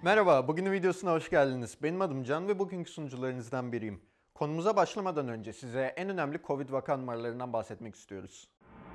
Merhaba, bugünün videosuna hoş geldiniz. Benim adım Can ve bugünkü sunucularınızdan biriyim. Konumuza başlamadan önce size en önemli Covid vaka numaralarından bahsetmek istiyoruz.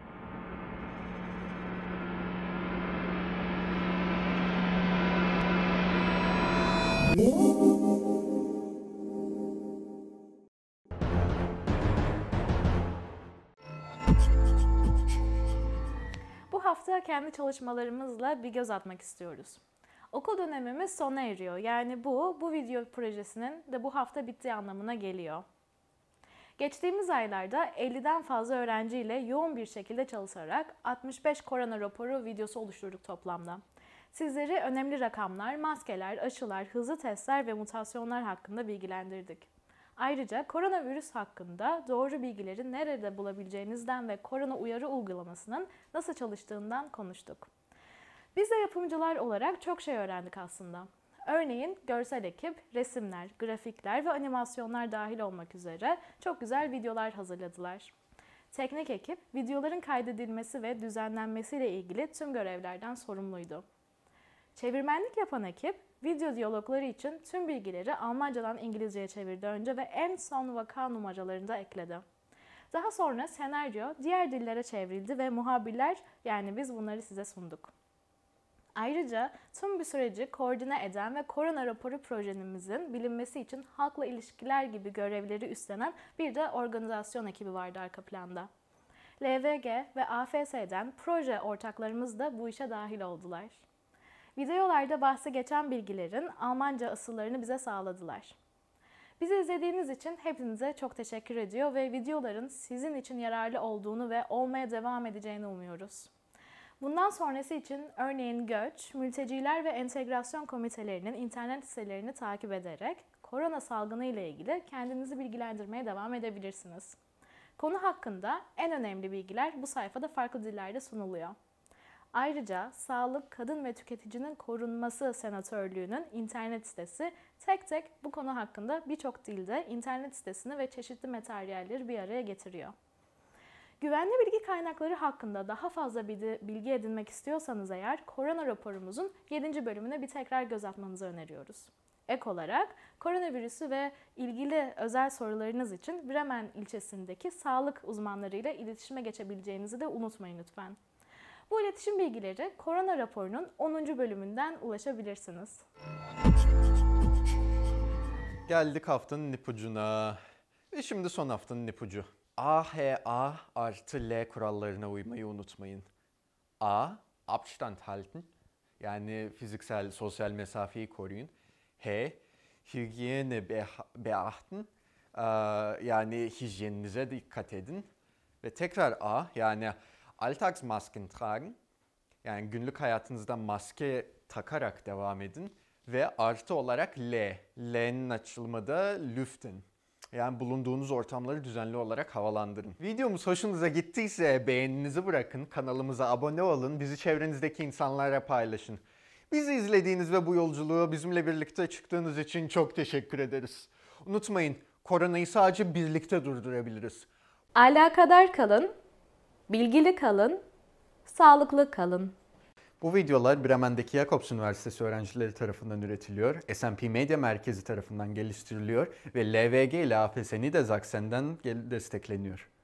Bu hafta kendi çalışmalarımızla bir göz atmak istiyoruz. Okul dönemimiz sona eriyor. Yani bu video projesinin de bu hafta bittiği anlamına geliyor. Geçtiğimiz aylarda 50'den fazla öğrenciyle yoğun bir şekilde çalışarak 65 korona raporu videosu oluşturduk toplamda. Sizleri önemli rakamlar, maskeler, aşılar, hızlı testler ve mutasyonlar hakkında bilgilendirdik. Ayrıca koronavirüs hakkında doğru bilgileri nerede bulabileceğinizden ve korona uyarı uygulamasının nasıl çalıştığından konuştuk. Biz de yapımcılar olarak çok şey öğrendik aslında. Örneğin görsel ekip, resimler, grafikler ve animasyonlar dahil olmak üzere çok güzel videolar hazırladılar. Teknik ekip, videoların kaydedilmesi ve düzenlenmesiyle ilgili tüm görevlerden sorumluydu. Çevirmenlik yapan ekip, video diyalogları için tüm bilgileri Almancadan İngilizceye çevirdi önce ve en son vaka numaralarını da ekledi. Daha sonra senaryo diğer dillere çevrildi ve muhabirler, yani biz bunları size sunduk. Ayrıca tüm bu süreci koordine eden ve korona raporu projemizin bilinmesi için halkla ilişkiler gibi görevleri üstlenen bir de organizasyon ekibi vardı arka planda. LVG ve AFS'den proje ortaklarımız da bu işe dahil oldular. Videolarda bahsi geçen bilgilerin Almanca asıllarını bize sağladılar. Bizi izlediğiniz için hepinize çok teşekkür ediyor ve videoların sizin için yararlı olduğunu ve olmaya devam edeceğini umuyoruz. Bundan sonrası için örneğin göç, mülteciler ve entegrasyon komitelerinin internet sitelerini takip ederek korona salgını ile ilgili kendinizi bilgilendirmeye devam edebilirsiniz. Konu hakkında en önemli bilgiler bu sayfada farklı dillerde sunuluyor. Ayrıca Sağlık, Kadın ve Tüketicinin Korunması Senatörlüğü'nün internet sitesi tek tek bu konu hakkında birçok dilde internet sitesini ve çeşitli materyalleri bir araya getiriyor. Güvenli bilgi kaynakları hakkında daha fazla bilgi edinmek istiyorsanız eğer korona raporumuzun 7. bölümüne bir tekrar göz atmanızı öneriyoruz. Ek olarak koronavirüsü ve ilgili özel sorularınız için Bremen ilçesindeki sağlık uzmanlarıyla iletişime geçebileceğinizi de unutmayın lütfen. Bu iletişim bilgileri korona raporunun 10. bölümünden ulaşabilirsiniz. Geldik haftanın ipucuna. Ve şimdi son haftanın ipucu. AHA artı L kurallarına uymayı unutmayın. A. Abstand halten. Yani fiziksel, sosyal mesafeyi koruyun. H. Hygiene beachten. Yani hijyeninize dikkat edin. Ve tekrar A. Yani Alltagsmasken tragen. Yani günlük hayatınızda maske takarak devam edin. Ve artı olarak L. L'nin açılımı da lüften. Yani bulunduğunuz ortamları düzenli olarak havalandırın. Videomuz hoşunuza gittiyse beğeninizi bırakın, kanalımıza abone olun, bizi çevrenizdeki insanlara paylaşın. Bizi izlediğiniz ve bu yolculuğu bizimle birlikte çıktığınız için çok teşekkür ederiz. Unutmayın, koronayı sadece birlikte durdurabiliriz. Alakadar kalın, bilgili kalın, sağlıklı kalın. Bu videolar Bremen'deki Jakobs Üniversitesi öğrencileri tarafından üretiliyor, SMP Medya Merkezi tarafından geliştiriliyor ve LVG ile AFS Niedersachsen'den destekleniyor.